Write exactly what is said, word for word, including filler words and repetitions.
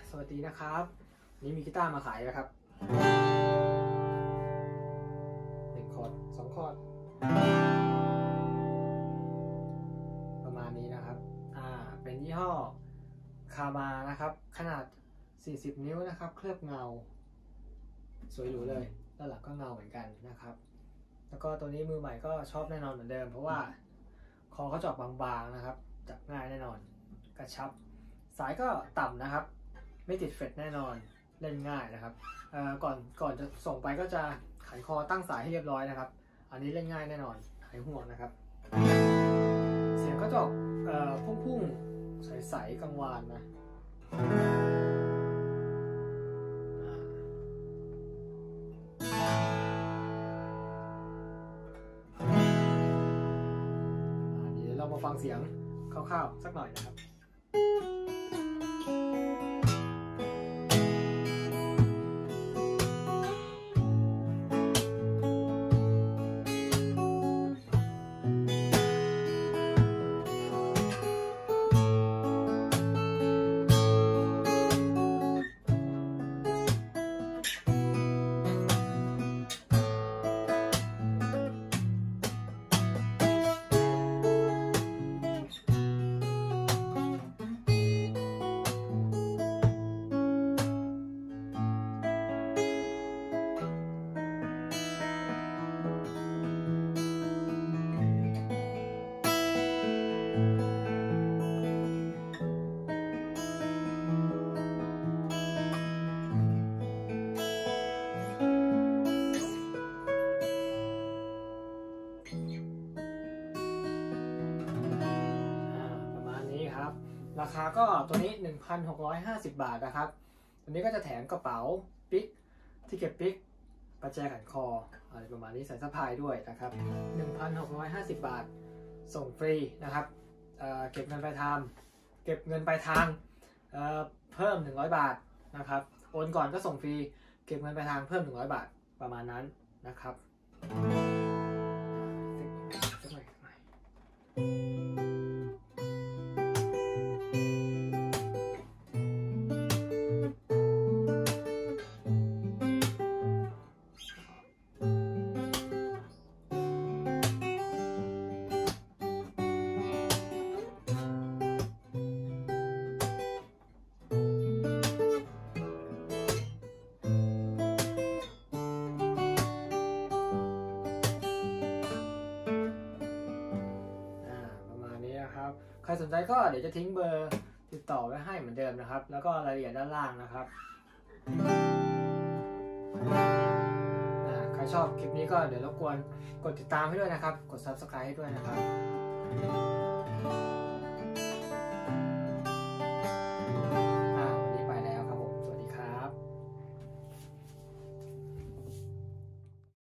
สวัสดีนะครับนี่มีกีตาร์มาขายนะครับหนึ่งคอร์ดสองคอร์ดประมาณนี้นะครับอ่าเป็นยี่ห้อคามานะครับขนาดสี่สิบนิ้วนะครับเคลือบเงาสวยหรูเลยด้านหลังก็เงาเหมือนกันนะครับแล้วก็ตัวนี้มือใหม่ก็ชอบแน่นอนเหมือนเดิมเพราะว่าคอเขาเจาะบางๆนะครับจับง่ายแน่นอนกระชับสายก็ต่ำนะครับไม่ติดเฟรตแน่นอนเล่นง่ายนะครับเอ่อก่อนก่อนจะส่งไปก็จะขันคอตั้งสายให้เรียบร้อยนะครับอันนี้เล่นง่ายแน่นอนหายห่วงนะครับเสียงก็จะออกเอ่อพุ่งๆใสๆกังวานนะเรามาฟังเสียงคร่าวๆสักหน่อยนะครับราคาก็ตัวนี้ หนึ่งพันหกร้อยห้าสิบ บาทนะครับตัวนี้ก็จะแถมกระเป๋าปิ๊กที่เก็บปิ๊กประแจขันคออะไรประมาณนี้ใส่สะพายด้วยนะครับ หนึ่งพันหกร้อยห้าสิบ บาทส่งฟรีนะครับ เอ่อ เก็บเงินปลายทางเก็บเงินปลายทางเอ่อเพิ่มหนึ่งร้อยบาทนะครับโอนก่อนก็ส่งฟรีเก็บเงินปลายทางเพิ่มหนึ่งร้อยบาทประมาณนั้นนะครับใครสนใจก็เดี๋ยวจะทิ้งเบอร์ติดต่อไว้ให้เหมือนเดิมนะครับแล้วก็รายละเอียดด้านล่างนะครับใครชอบคลิปนี้ก็เดี๋ยวรบกวนกดติดตามให้ด้วยนะครับกด ซับสไครบ์ ให้ด้วยนะครับ